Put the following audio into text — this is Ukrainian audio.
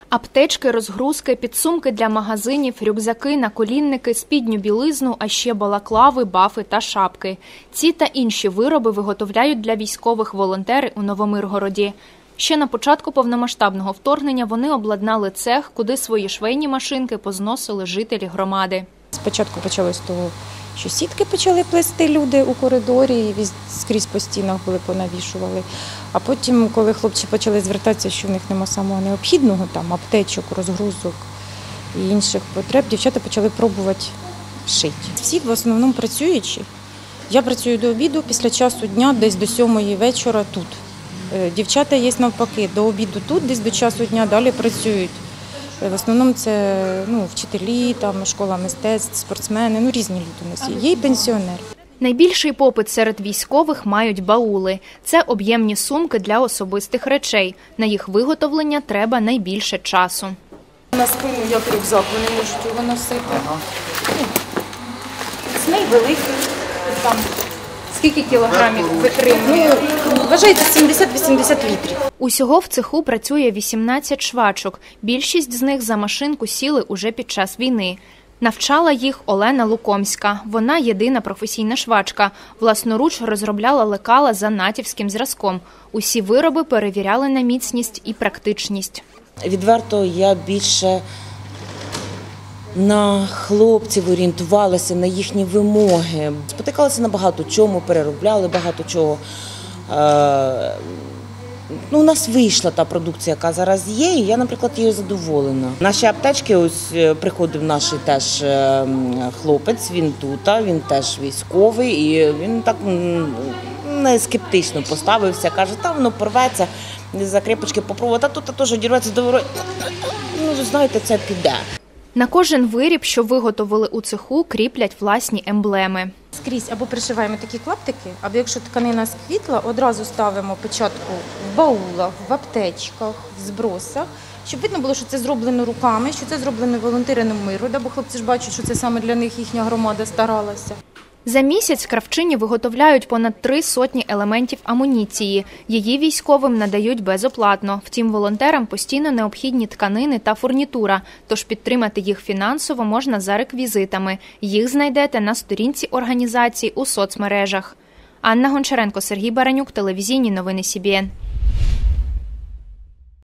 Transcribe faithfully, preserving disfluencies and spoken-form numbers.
Аптечки, розгрузки, підсумки для магазинів, рюкзаки, наколінники, спідню білизну, а ще балаклави, бафи та шапки. Ці та інші вироби виготовляють для військових волонтери у Новомиргороді. Ще на початку повномасштабного вторгнення вони обладнали цех, куди свої швейні машинки позносили жителі громади. Спочатку почалось з того, що сітки почали плести люди у коридорі, і скрізь по стінах були понавішували. А потім, коли хлопці почали звертатися, що в них немає самого необхідного, там аптечок, розгрузок і інших потреб, дівчата почали пробувати шити. Всі в основному працюючі. Я працюю до обіду, після часу дня, десь до сьомої вечора тут. Дівчата є навпаки, до обіду тут, десь до часу дня, далі працюють. В основному це ну, вчителі, там, школа мистецтв, спортсмени, ну різні люди у нас є. Є й пенсіонери. Найбільший попит серед військових мають баули. Це об'ємні сумки для особистих речей. На їх виготовлення треба найбільше часу. На спину, як рюкзак, вони можуть його носити. Ага. Міцний, великий. Там. Скільки кілограмів витримує? Ну, вважається сімдесят-вісімдесят літрів. Усього в цеху працює вісімнадцять швачок. Більшість з них за машинку сіли уже під час війни. Навчала їх Олена Лукомська. Вона єдина професійна швачка. Власноруч розробляла лекала за натівським зразком. Усі вироби перевіряли на міцність і практичність. Відверто, я більше на хлопців орієнтувалася, на їхні вимоги. Спотикалася на багато чому, переробляли багато чого. Ну, у нас вийшла та продукція, яка зараз є, і я, наприклад, її задоволена. Наші аптечки, ось приходив наш теж хлопець, він тут, він теж військовий, і він так не скептично поставився, каже, та воно порветься, закріпочки попробувати, а тут теж одірветься до ворота. Ну, знаєте, це піде. На кожен виріб, що виготовили у цеху, кріплять власні емблеми. Скрізь або пришиваємо такі клаптики, або якщо тканина сквітла, одразу ставимо печатку в баулах, в аптечках, в збросах, щоб видно було, що це зроблено руками, що це зроблено волонтерами Миргорода, бо хлопці ж бачать, що це саме для них їхня громада старалася. За місяць кравчині виготовляють понад три сотні елементів амуніції. Її військовим надають безоплатно. Втім, волонтерам постійно необхідні тканини та фурнітура, тож підтримати їх фінансово можна за реквізитами. Їх знайдете на сторінці організації у соцмережах. Анна Гончаренко, Сергій Баранюк, телевізійні новини Сі Бі Ен.